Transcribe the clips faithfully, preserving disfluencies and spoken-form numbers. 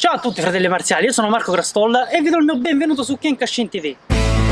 Ciao a tutti fratelli marziali, io sono Marco Crastolla e vi do il mio benvenuto su Kenkashin T V.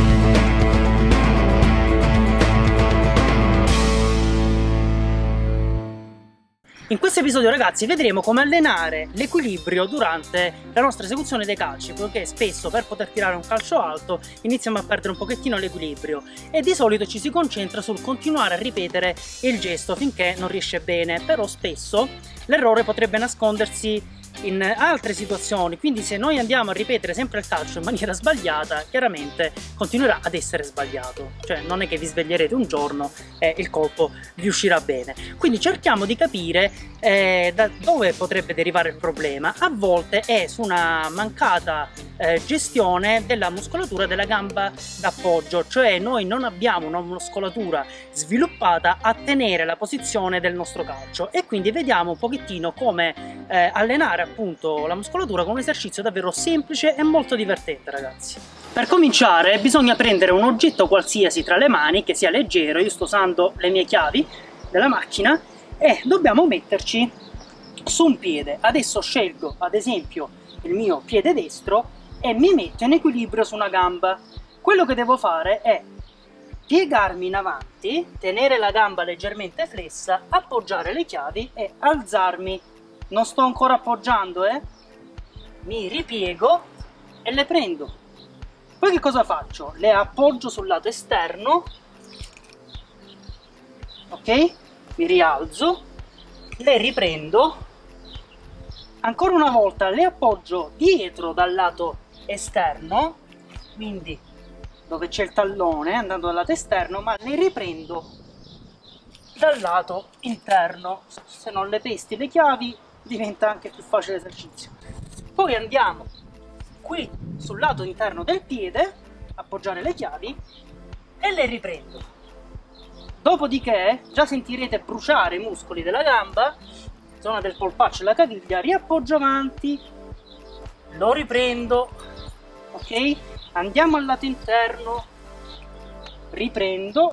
In questo episodio ragazzi vedremo come allenare l'equilibrio durante la nostra esecuzione dei calci, poiché spesso per poter tirare un calcio alto iniziamo a perdere un pochettino l'equilibrio e di solito ci si concentra sul continuare a ripetere il gesto finché non riesce bene, però spesso l'errore potrebbe nascondersi in altre situazioni, quindi se noi andiamo a ripetere sempre il calcio in maniera sbagliata, chiaramente continuerà ad essere sbagliato, cioè non è che vi sveglierete un giorno e il colpo vi uscirà bene. Quindi cerchiamo di capire eh, da dove potrebbe derivare il problema. A volte è su una mancata eh, gestione della muscolatura della gamba d'appoggio, cioè noi non abbiamo una muscolatura sviluppata a tenere la posizione del nostro calcio e quindi vediamo un pochettino come eh, allenare appunto la muscolatura con un esercizio davvero semplice e molto divertente ragazzi. Per cominciare bisogna prendere un oggetto qualsiasi tra le mani che sia leggero. Io sto usando le mie chiavi della macchina e dobbiamo metterci su un piede. Adesso scelgo ad esempio il mio piede destro e mi metto in equilibrio su una gamba. Quello che devo fare è piegarmi in avanti, tenere la gamba leggermente flessa, appoggiare le chiavi e alzarmi. Non sto ancora appoggiando, eh? Mi ripiego e le prendo. Poi che cosa faccio? Le appoggio sul lato esterno, ok? Mi rialzo, le riprendo, ancora una volta le appoggio dietro dal lato esterno, quindi dove c'è il tallone, andando dal lato esterno, ma le riprendo dal lato interno. Se non le pesti le chiavi diventa anche più facile l'esercizio. Poi andiamo qui sul lato interno del piede, appoggiare le chiavi e le riprendo. Dopodiché già sentirete bruciare i muscoli della gamba, zona del polpaccio e la caviglia, riappoggio avanti, lo riprendo, ok? Andiamo al lato interno, riprendo,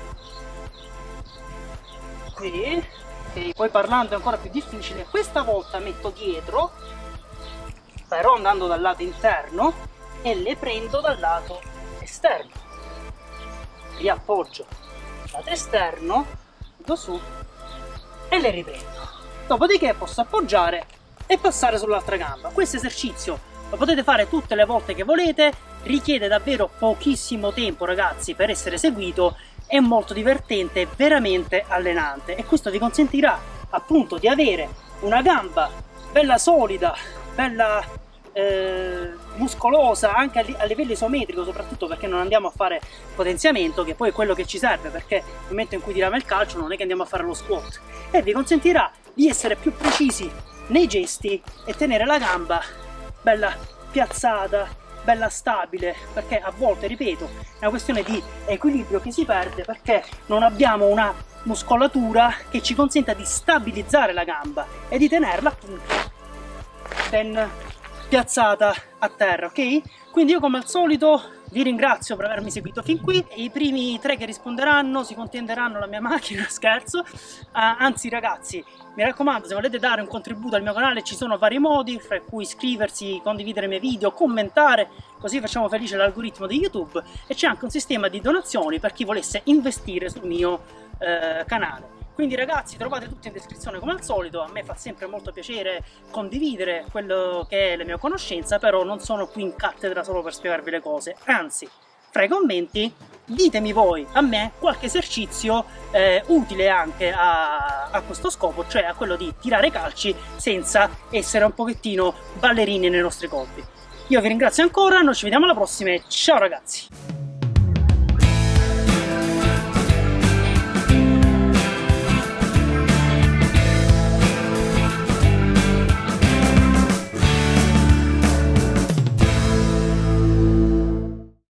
qui. Okay, poi parlando è ancora più difficile, questa volta metto dietro, però andando dal lato interno e le prendo dal lato esterno, riappoggio lato esterno, do su e le riprendo. Dopodiché posso appoggiare e passare sull'altra gamba. Questo esercizio lo potete fare tutte le volte che volete, richiede davvero pochissimo tempo ragazzi per essere eseguito, è molto divertente e veramente allenante e questo vi consentirà appunto di avere una gamba bella solida, bella eh, muscolosa anche a, a livello isometrico, soprattutto perché non andiamo a fare potenziamento, che poi è quello che ci serve, perché nel momento in cui tiriamo il calcio non è che andiamo a fare lo squat, e vi consentirà di essere più precisi nei gesti e tenere la gamba bella piazzata, bella stabile, perché a volte, ripeto, è una questione di equilibrio che si perde perché non abbiamo una muscolatura che ci consenta di stabilizzare la gamba e di tenerla appunto ben piazzata a terra, ok? Quindi io come al solito vi ringrazio per avermi seguito fin qui. I primi tre che risponderanno si contenderanno la mia macchina, scherzo. Uh, anzi ragazzi, mi raccomando, se volete dare un contributo al mio canale ci sono vari modi, fra cui iscriversi, condividere i miei video, commentare, così facciamo felice l'algoritmo di YouTube, e c'è anche un sistema di donazioni per chi volesse investire sul mio uh, canale. Quindi ragazzi, trovate tutto in descrizione come al solito. A me fa sempre molto piacere condividere quello che è la mia conoscenza, però non sono qui in cattedra solo per spiegarvi le cose, anzi, fra i commenti ditemi voi a me qualche esercizio eh, utile anche a, a questo scopo, cioè a quello di tirare calci senza essere un pochettino ballerini nei nostri colpi. Io vi ringrazio ancora, noi ci vediamo alla prossima e ciao ragazzi!